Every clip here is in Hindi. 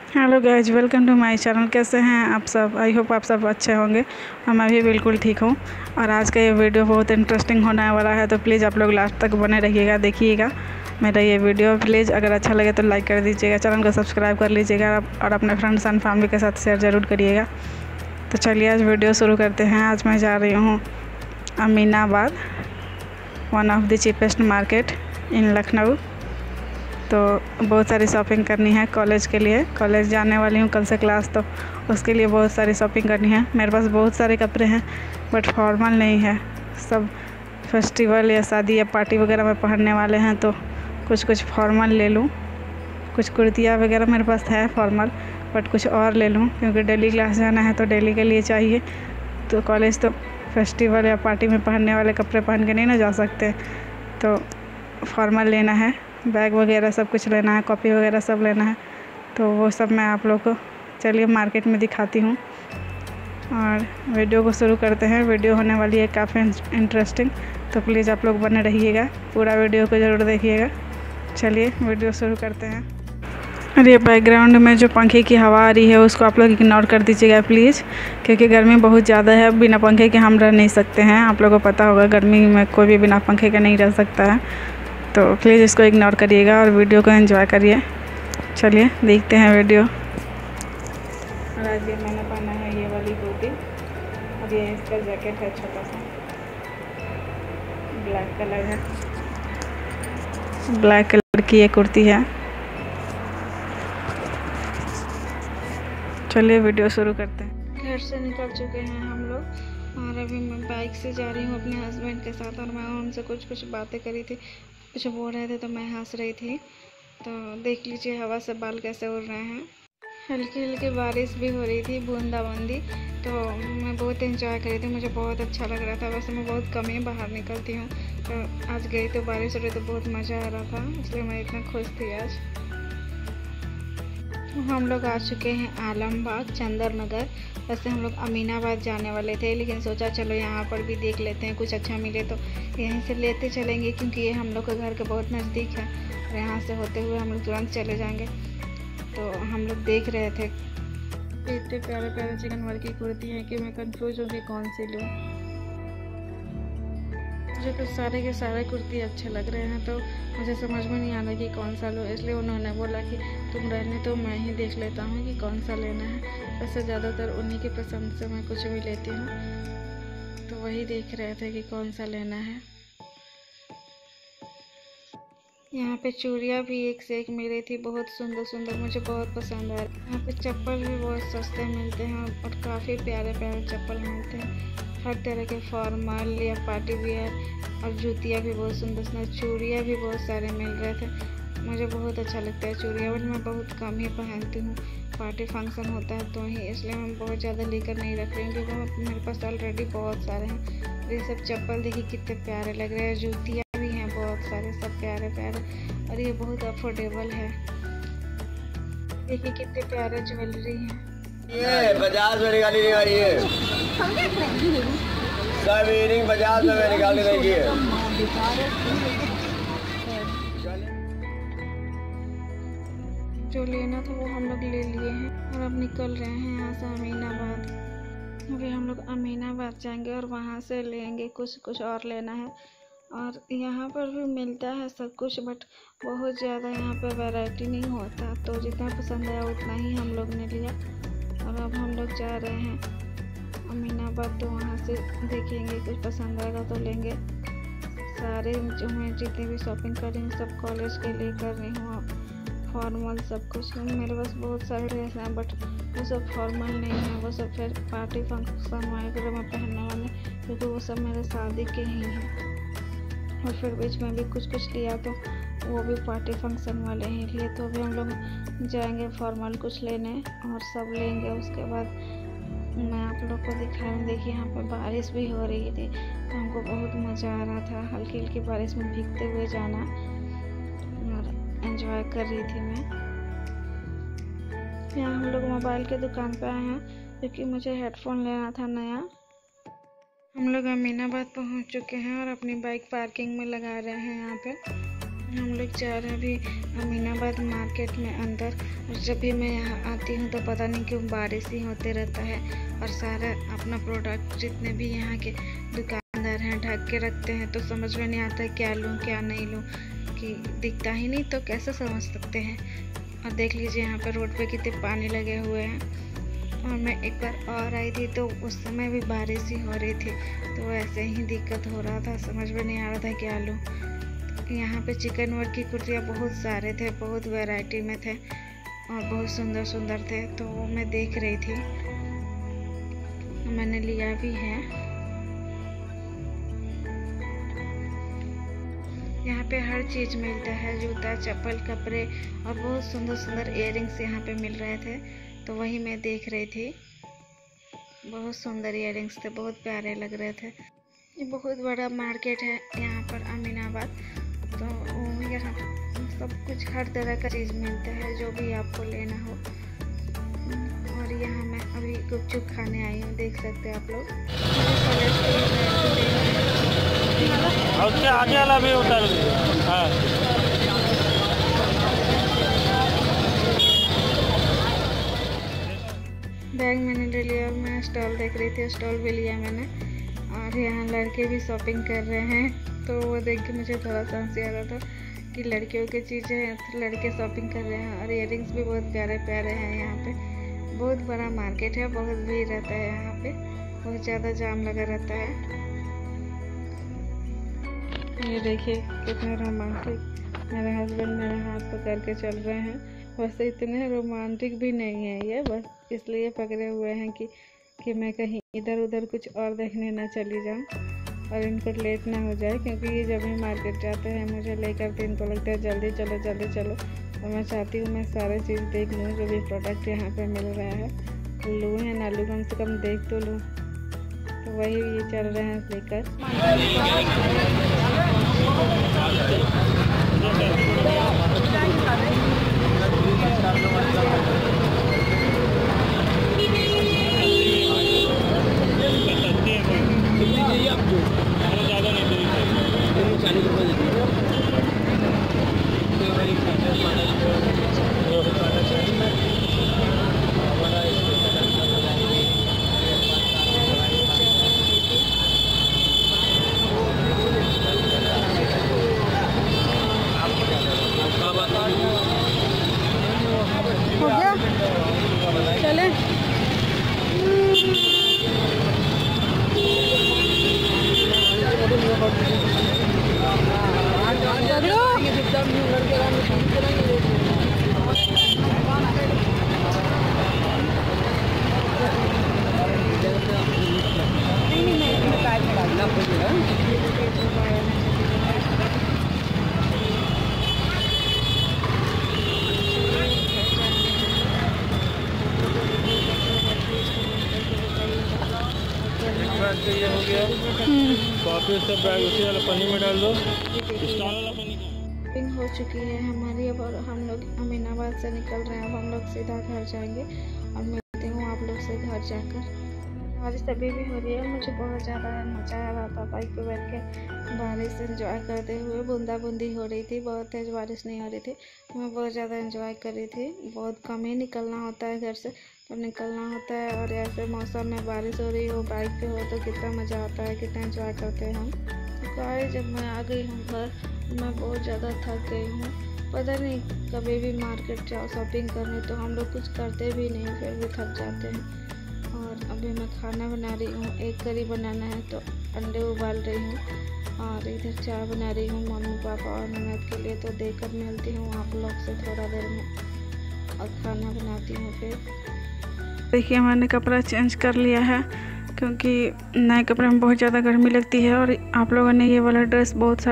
Hello guys, welcome to my channel. कैसे हैं आप सब? आई होप आप सब अच्छे होंगे और मैं भी बिल्कुल ठीक हूँ। और आज का ये वीडियो बहुत इंटरेस्टिंग होने वाला है, तो प्लीज़ आप लोग लास्ट तक बने रहिएगा, देखिएगा मेरा ये वीडियो। प्लीज़ अगर अच्छा लगे तो लाइक कर दीजिएगा, चैनल को सब्सक्राइब कर लीजिएगा और अपने फ्रेंड्स एंड फैमिली के साथ शेयर ज़रूर करिएगा। तो चलिए आज वीडियो शुरू करते हैं। आज मैं जा रही हूँ Aminabad, one of the cheapest market in Lucknow. तो बहुत सारी शॉपिंग करनी है कॉलेज के लिए। कॉलेज जाने वाली हूँ कल से क्लास, तो उसके लिए बहुत सारी शॉपिंग करनी है। मेरे पास बहुत सारे कपड़े हैं बट फॉर्मल नहीं है। सब फेस्टिवल या शादी या पार्टी वगैरह में पहनने वाले हैं, तो कुछ फॉर्मल ले लूँ। कुछ कुर्तियाँ वगैरह मेरे पास है फॉर्मल, बट कुछ और ले लूँ क्योंकि डेली क्लास जाना है तो डेली के लिए चाहिए। तो कॉलेज तो फेस्टिवल या पार्टी में पहनने वाले कपड़े पहन के नहीं ना जा सकते, तो फॉर्मल लेना है। बैग वगैरह सब कुछ लेना है, कॉपी वगैरह सब लेना है। तो वो सब मैं आप लोग को चलिए मार्केट में दिखाती हूँ और वीडियो को शुरू करते हैं। वीडियो होने वाली है काफ़ी इंटरेस्टिंग, तो प्लीज़ आप लोग बने रहिएगा, पूरा वीडियो को ज़रूर देखिएगा। चलिए वीडियो शुरू करते हैं। और ये बैकग्राउंड में जो पंखे की हवा आ रही है उसको आप लोग इग्नोर कर दीजिएगा प्लीज़, क्योंकि गर्मी बहुत ज़्यादा है। बिना पंखे के हम रह नहीं सकते हैं। आप लोगों को पता होगा गर्मी में कोई भी बिना पंखे के नहीं रह सकता है, तो प्लीज़ इसको इग्नोर करिएगा और वीडियो को एंजॉय करिए। चलिए देखते हैं वीडियो। और आज ये मैंने पहना है ये वाली कुर्ती, और ये इसका जैकेट है छोटा सा, ब्लैक कलर है। ब्लैक कलर की ये कुर्ती है। चलिए वीडियो शुरू करते हैं। घर से निकल चुके हैं हम लोग और अभी मैं बाइक से जा रही हूँ अपने हस्बैंड के साथ। और मैं उनसे कुछ बातें करी थी, कुछ बोल रहे थे तो मैं हंस रही थी। तो देख लीजिए हवा से बाल कैसे उड़ रहे हैं। हल्की हल्की बारिश भी हो रही थी, बूंदाबांदी। तो मैं बहुत एंजॉय कर रही थी, मुझे बहुत अच्छा लग रहा था। वैसे मैं बहुत कम ही बाहर निकलती हूँ, तो आज गई तो बारिश हो रही तो बहुत मज़ा आ रहा था, इसलिए मैं इतना खुश थी आज। हम लोग आ चुके हैं आलमबाग चंदर नगर। वैसे हम लोग अमीनाबाद जाने वाले थे, लेकिन सोचा चलो यहाँ पर भी देख लेते हैं, कुछ अच्छा मिले तो यहीं से लेते चलेंगे, क्योंकि ये हम लोग के घर के बहुत नज़दीक है और यहाँ से होते हुए हम लोग तुरंत चले जाएंगे। तो हम लोग देख रहे थे, इतने प्यारे प्यारे चिकन वर्क की कुर्ती हैं कि मैं कंफ्यूज हूँ कि कौन सी लूँ। मुझे तो सारे के सारे कुर्ती अच्छे लग रहे हैं, तो मुझे समझ में नहीं आ रहा कि कौन सा लूँ। इसलिए उन्होंने बोला कि तुम रहने तो मैं ही देख लेता हूँ कि कौन सा लेना है। वैसे ज़्यादातर उन्हीं की पसंद से मैं कुछ भी लेती हूँ, तो वही देख रहे थे कि कौन सा लेना है। यहाँ पे चूड़ियाँ भी एक से एक मिल रही थी, बहुत सुंदर सुंदर, मुझे बहुत पसंद आया। यहाँ पे चप्पल भी बहुत सस्ते मिलते हैं और काफ़ी प्यारे प्यारे चप्पल मिलते हैं, हर तरह के फॉर्मल या पार्टी वियर। और जूतियाँ भी बहुत सुंदर सुंदर, चूड़ियाँ भी बहुत सारे मिल रहे थे। मुझे बहुत अच्छा लगता है चूड़ियाँ, बट मैं बहुत कम ही पहनती हूँ। पार्टी फंक्शन होता है तो ही, इसलिए मैं बहुत ज़्यादा लेकर नहीं रख रही हूँ, क्योंकि मेरे पास ऑलरेडी बहुत सारे हैं। ये सब चप्पल देखिए कितने प्यारे लग रहे हैं, जूतियाँ भी हैं बहुत सारे, सब प्यारे प्यारे, और ये बहुत अफोर्डेबल है। देखिए कितने प्यारे ज्वेलरी हैं। ये 50 में निकाली नहीं आ रही है, सब इयरिंग 50 में निकाली नहीं की है। जो लेना था वो हम लोग ले लिए हैं और अब निकल रहे हैं यहाँ से अमीनाबाद। अभी हम लोग अमीनाबाद जाएंगे और वहाँ से लेंगे कुछ और लेना है। और यहाँ पर भी मिलता है सब कुछ, बट बहुत ज़्यादा यहाँ पे वैरायटी नहीं होता, तो जितना पसंद आया उतना ही हम लोग ने लिया। और अब हम लोग जा रहे हैं अमीनाबाद, तो वहाँ से देखेंगे, कुछ पसंद आएगा तो लेंगे। सारे जो मैं जितनी भी शॉपिंग कर रही हूँ सब कॉलेज के लिए कर रही हूँ, फॉर्मल सब कुछ। मेरे पास बहुत सारे ड्रेस हैं, बट वो सब फॉर्मल नहीं है, वो सब फिर पार्टी फंक्शन वगैरह में पहनने वाले, क्योंकि वो सब मेरे शादी के ही हैं। और फिर बीच में भी कुछ लिया, तो वो भी पार्टी फंक्शन वाले ही लिए। तो अभी हम लोग जाएंगे फॉर्मल कुछ लेने और सब लेंगे। उसके बाद मैं आप लोग को दिखाऊँ। देखिए यहाँ पे बारिश भी हो रही थी, तो हमको बहुत मज़ा आ रहा था हल्की हल्की बारिश में भीगते हुए जाना, और एंजॉय कर रही थी मैं। यहाँ हम लोग मोबाइल के दुकान पे आए हैं, क्योंकि मुझे हेडफोन लेना था नया। हम लोग अमीनाबाद पहुँच चुके हैं और अपनी बाइक पार्किंग में लगा रहे हैं यहाँ पे। हम लोग जा रहे हैं अभी अमीनाबाद मार्केट में अंदर। और जब भी मैं यहाँ आती हूँ तो पता नहीं क्यों बारिश ही होते रहता है और सारा अपना प्रोडक्ट जितने भी यहाँ के दुकानदार हैं ढक के रखते हैं, तो समझ में नहीं आता है क्या लूँ क्या नहीं लूँ, कि दिखता ही नहीं तो कैसे समझ सकते हैं। और देख लीजिए यहाँ पर रोड पे कितने पानी लगे हुए हैं। और मैं एक बार और आई थी तो उस समय भी बारिश ही हो रही थी, तो ऐसे ही दिक्कत हो रहा था, समझ में नहीं आ रहा था क्या लूँ। यहाँ पे चिकन वर्क की कुर्तियाँ बहुत सारे थे, बहुत वैरायटी में थे और बहुत सुंदर सुंदर थे, तो वो मैं देख रही थी, मैंने लिया भी है। यहाँ पे हर चीज़ मिलता है, जूता चप्पल कपड़े और बहुत सुंदर सुंदर इयररिंग्स यहाँ पे मिल रहे थे, तो वही मैं देख रही थी। बहुत सुंदर इयररिंग्स थे, बहुत प्यारे लग रहे थे। ये बहुत बड़ा मार्केट है यहाँ पर अमीनाबाद, तो यहाँ सब कुछ हर तरह का चीज़ मिलता है जो भी आपको लेना हो। और यहाँ मैं अभी गुपचुप खाने आई हूँ, देख सकते हैं आप लोग। उसके आगे वाला भी उतर हाँ। बैग मैंने ले लिया और मैं स्टॉल देख रही थी, स्टॉल भी लिया मैंने। और यहाँ लड़के भी शॉपिंग कर रहे हैं, तो वो देख के मुझे थोड़ा सा हंसी आ रहा था कि लड़कियों की चीज़ें हैं तो लड़के शॉपिंग कर रहे हैं। और इयररिंग्स भी बहुत प्यारे प्यारे हैं। यहाँ पे बहुत बड़ा मार्केट है, बहुत भीड़ रहता है यहाँ पे, बहुत ज़्यादा जाम लगा रहता है। ये देखिए कितने रोमांटिक मेरे हस्बैंड मेरा हाथ पकड़ के चल रहे हैं। वैसे इतने रोमांटिक भी नहीं है ये, बस इसलिए पकड़े हुए हैं कि मैं कहीं इधर उधर कुछ और देखने ना चली जाऊँ और इनको लेट ना हो जाए, क्योंकि ये जब भी मार्केट जाते हैं मुझे लेकर के इनको लगता है जल्दी चलो जल्दी चलो। तो मैं चाहती हूँ मैं सारे चीज़ देख लूँ जो भी प्रोडक्ट यहाँ पे मिल रहा है, लूँ या ना लूँ, कम से कम देख तो लूँ। तो वही ये चल रहे हैं लेकर। ये हो गया कॉफी सब बैग उसी वाला पन्नी में डाल दो, स्टॉल वाला पन्नी। शॉपिंग हो चुकी है हमारी, अब और हम लोग अमीनाबाद से निकल रहे हैं। अब हम लोग सीधा घर जाएंगे और मिलती हूँ आप लोग से घर जाकर। बारिश अभी भी हो रही है, मुझे बहुत ज़्यादा मज़ा आ रहा था बाइक पे बैठ के बारिश एंजॉय करते हुए। बूंदा बूंदी हो रही थी, बहुत तेज़ बारिश नहीं हो रही थी, मैं बहुत ज़्यादा एंजॉय कर रही थी। बहुत कम ही निकलना होता है घर से, तो निकलना होता है। और ऐसे मौसम में बारिश हो रही हो, बाइक पे हो, तो कितना मज़ा आता है, कितना एंजॉय करते हैं हम। तो गाइस जब मैं आ गई हूँ घर, मैं बहुत ज़्यादा थक गई हूँ। पता नहीं कभी भी मार्केट जाओ शॉपिंग करने तो हम लोग कुछ करते भी नहीं, फिर भी थक जाते हैं। और अभी मैं खाना बना रही हूँ, एक करी बनाना है तो अंडे उबाल रही हूँ, और इधर चाय बना रही हूँ मम्मी पापा और ननद के लिए। तो देकर मिलती हूँ आप लोग से थोड़ा देर में और खाना बनाती हूँ फिर। देखिए मैंने कपड़ा चेंज कर लिया है, क्योंकि नए कपड़े में बहुत ज़्यादा गर्मी लगती है। और आप लोगों ने ये वाला ड्रेस बहुत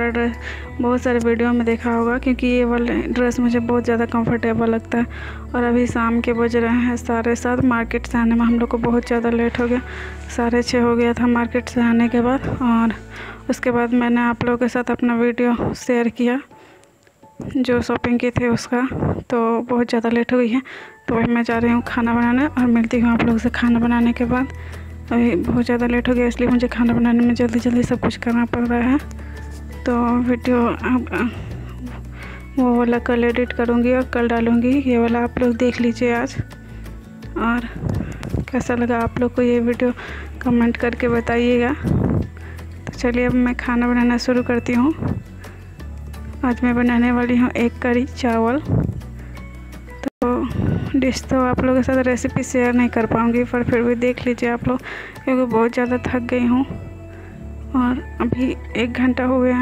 सारे वीडियो में देखा होगा, क्योंकि ये वाला ड्रेस मुझे बहुत ज़्यादा कंफर्टेबल लगता है। और अभी शाम के बज रहे हैं 7:30, मार्केट से आने में हम लोग को बहुत ज़्यादा लेट हो गया, 6:30 हो गया था मार्केट से आने के बाद। और उसके बाद मैंने आप लोगों के साथ अपना वीडियो शेयर किया जो शॉपिंग की थी उसका, तो बहुत ज़्यादा लेट हो गई है। तो वही मैं जा रही हूँ खाना बनाने, और मिलती हूँ आप लोगों से खाना बनाने के बाद। अभी बहुत ज़्यादा लेट हो गया, इसलिए मुझे खाना बनाने में जल्दी जल्दी सब कुछ करना पड़ रहा है। तो वीडियो वो वाला कल एडिट करूँगी और कल डालूँगी। ये वाला आप लोग देख लीजिए आज। और कैसा लगा आप लोग को ये वीडियो कमेंट करके बताइएगा। तो चलिए अब मैं खाना बनाना शुरू करती हूँ। आज मैं बनाने वाली हूँ एक करी चावल। तो डिश तो आप लोगों के साथ रेसिपी शेयर नहीं कर पाऊँगी, पर फिर भी देख लीजिए आप लोग, क्योंकि बहुत ज़्यादा थक गई हूँ। और अभी 1 घंटा हो गया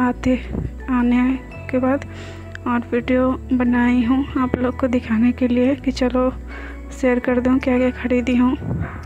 आने के बाद, और वीडियो बनाई हूँ आप लोग को दिखाने के लिए कि चलो शेयर कर दूँ क्या क्या ख़रीदी हूँ।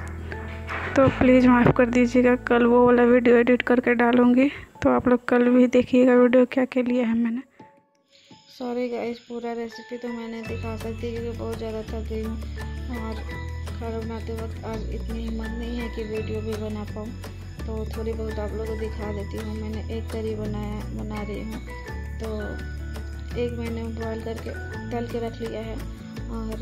तो प्लीज़ माफ़ कर दीजिएगा, कल वो वाला वीडियो एडिट करके डालूँगी, तो आप लोग कल भी देखिएगा वीडियो क्या क्या लिया है मैंने। सॉरी गाइस, पूरा रेसिपी तो मैं नहीं दिखा सकती क्योंकि बहुत ज़्यादा थक गई हूँ, और खाना बनाते वक्त आज इतनी हिम्मत नहीं है कि वीडियो भी बना पाऊँ। तो थोड़ी बहुत आप लोगों को दिखा देती हूँ। मैंने एक करी बना रही हूँ। तो एक मैंने बॉयल करके तल के रख लिया है, और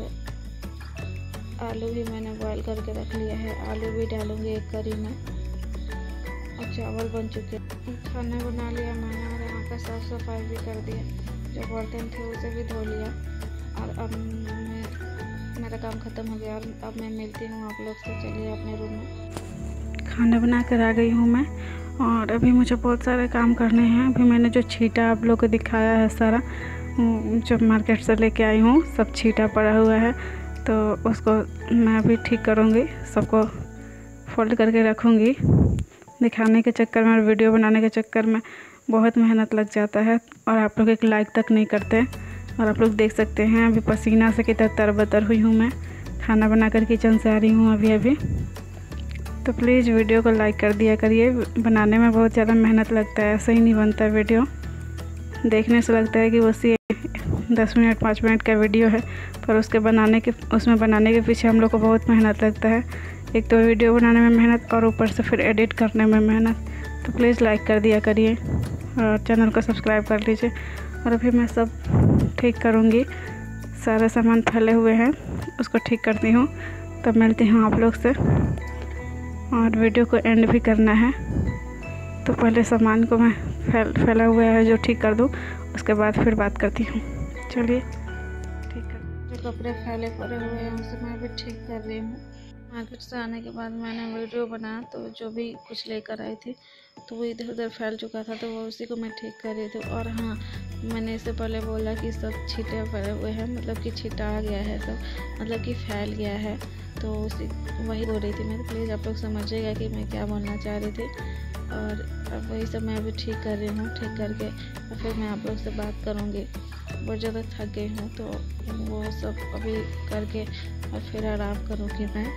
आलू भी मैंने बॉयल करके रख लिया है। आलू भी डालूँगी एक करी में। और चावल बन चुके, खाना बना लिया मैंने, और यहाँ का साफ़ सफाई भी कर दिया। जो बर्तन थे उसे भी धो लिया, और अब मेरा काम ख़त्म हो गया। और अब मैं मिलती हूँ आप लोग से। चलिए अपने रूम में। खाना बना कर आ गई हूँ मैं, और अभी मुझे बहुत सारे काम करने हैं। अभी मैंने जो छीटा आप लोग को दिखाया है सारा, जो मार्केट से लेके आई हूँ, सब छीटा पड़ा हुआ है। तो उसको मैं अभी ठीक करूँगी, सबको फोल्ड करके रखूँगी। दिखाने के चक्कर में और वीडियो बनाने के चक्कर में बहुत मेहनत लग जाता है, और आप लोग एक लाइक तक नहीं करते। और आप लोग देख सकते हैं अभी पसीना से कितना तरबतर हुई हूँ मैं। खाना बनाकर किचन से आ रही हूँ अभी। तो प्लीज़ वीडियो को लाइक कर दिया करिए। बनाने में बहुत ज़्यादा मेहनत लगता है, ऐसे ही नहीं बनता वीडियो। देखने से लगता है कि बस ये 10 मिनट 5 मिनट का वीडियो है, पर उसमें बनाने के पीछे हम लोग को बहुत मेहनत लगता है। एक तो वीडियो बनाने में मेहनत, और ऊपर से फिर एडिट करने में मेहनत। तो प्लीज़ लाइक कर दिया करिए, और चैनल को सब्सक्राइब कर लीजिए। और अभी मैं सब ठीक करूँगी। सारे सामान फैले हुए हैं, उसको ठीक करती हूँ। तब मिलती हूँ आप लोग से, और वीडियो को एंड भी करना है। तो पहले सामान को मैं फैला हुआ है जो ठीक कर दूँ, उसके बाद फिर बात करती हूँ। चलिए ठीक कर। जो कपड़े फैले पड़े हुए हैं उसे मैं भी ठीक कर रही हूँ। मार्केट से आने के बाद मैंने वीडियो बनाया, तो जो भी कुछ लेकर आई थी तो वो इधर उधर फैल चुका था, तो वो उसी को मैं ठीक कर रही थी। और हाँ, मैंने इससे पहले बोला कि सब छींटे पड़े हुए हैं, मतलब कि छींटा आ गया है सब, मतलब कि फैल गया है। तो वही बोल रही थी मैं। तो प्लीज़ आप लोग समझिएगा कि मैं क्या बोलना चाह रही थी। और अब वही सब मैं अभी ठीक कर रही हूँ। ठीक करके और फिर मैं आप लोग से बात करूँगी। बहुत ज़्यादा थक गई हूँ, तो वो सब अभी करके और फिर आराम करूँगी मैं।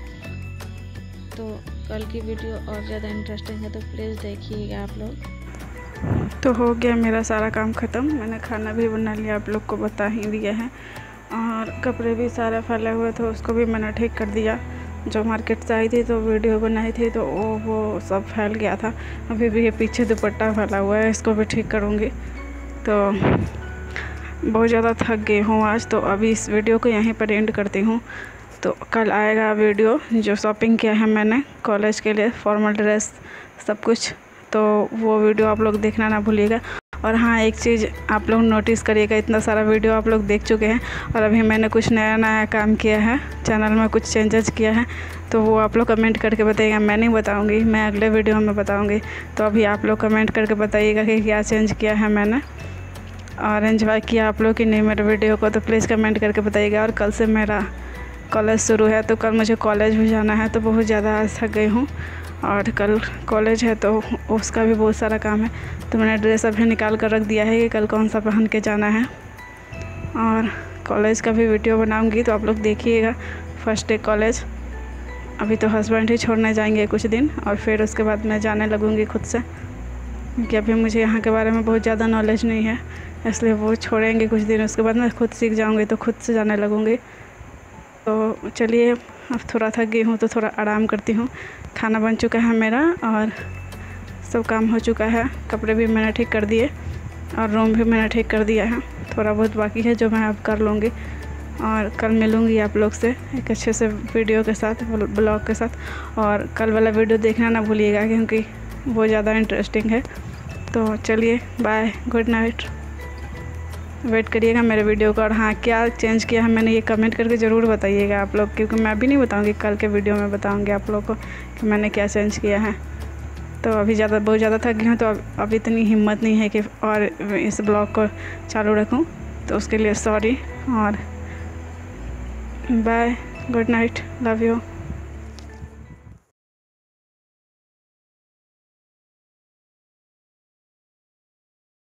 तो कल की वीडियो और ज़्यादा इंटरेस्टिंग है, तो प्लीज़ देखिएगा आप लोग। तो हो गया मेरा सारा काम ख़त्म। मैंने खाना भी बना लिया, आप लोग को बता ही दिया है। और कपड़े भी सारे फैले हुए थे, उसको भी मैंने ठीक कर दिया। जो मार्केट से आई थी तो वीडियो बनाई थी, तो वो सब फैल गया था। अभी भी ये पीछे दुपट्टा फैला हुआ है, इसको भी ठीक करूँगी। तो बहुत ज़्यादा थक गई हूँ आज। तो अभी इस वीडियो को यहीं पर एंड करती हूँ। तो कल आएगा वीडियो जो शॉपिंग किया है मैंने कॉलेज के लिए, फॉर्मल ड्रेस सब कुछ। तो वो वीडियो आप लोग देखना ना भूलिएगा। और हाँ, एक चीज़ आप लोग नोटिस करिएगा, इतना सारा वीडियो आप लोग देख चुके हैं, और अभी मैंने कुछ नया काम किया है चैनल में, कुछ चेंजेस किया है। तो वो आप लोग कमेंट करके बताइएगा। मैं नहीं बताऊँगी, मैं अगले वीडियो में बताऊँगी। तो अभी आप लोग कमेंट करके बताइएगा कि क्या चेंज किया है मैंने, और एंजॉय किया आप लोग कि नहीं मेरे वीडियो को। तो प्लीज़ कमेंट करके बताइएगा। और कल से मेरा कॉलेज शुरू है, तो कल मुझे कॉलेज भी जाना है। तो बहुत ज़्यादा आज थक गई हूँ, और कल कॉलेज है तो उसका भी बहुत सारा काम है। तो मैंने ड्रेस अभी निकाल कर रख दिया है कि कल कौन सा पहन के जाना है। और कॉलेज का भी वीडियो बनाऊंगी, तो आप लोग देखिएगा। First day college. अभी तो हस्बैंड ही छोड़ने जाएंगे कुछ दिन, और फिर उसके बाद मैं जाने लगूंगी खुद से, क्योंकि अभी मुझे यहाँ के बारे में बहुत ज़्यादा नॉलेज नहीं है, इसलिए वो छोड़ेंगे कुछ दिन। उसके बाद मैं खुद सीख जाऊँगी, तो खुद से जाने लगूँगी। तो चलिए, अब थोड़ा थक गई हूँ तो थोड़ा आराम करती हूँ। खाना बन चुका है मेरा, और सब काम हो चुका है। कपड़े भी मैंने ठीक कर दिए, और रूम भी मैंने ठीक कर दिया है। थोड़ा बहुत बाकी है जो मैं अब कर लूँगी। और कल मिलूँगी आप लोग से एक अच्छे से वीडियो के साथ, ब्लॉग के साथ। और कल वाला वीडियो देखना ना भूलिएगा, क्योंकि वो ज़्यादा इंटरेस्टिंग है। तो चलिए, बाय, गुड नाइट। वेट करिएगा मेरे वीडियो का। और हाँ, क्या चेंज किया है मैंने ये कमेंट करके ज़रूर बताइएगा आप लोग, क्योंकि मैं भी नहीं बताऊँगी, कल के वीडियो में बताऊँगी आप लोग को कि मैंने क्या चेंज किया है। तो अभी बहुत ज़्यादा थक गई हूँ, तो अब इतनी हिम्मत नहीं है कि और इस ब्लॉग को चालू रखूँ, तो उसके लिए सॉरी और bye, good night, love you.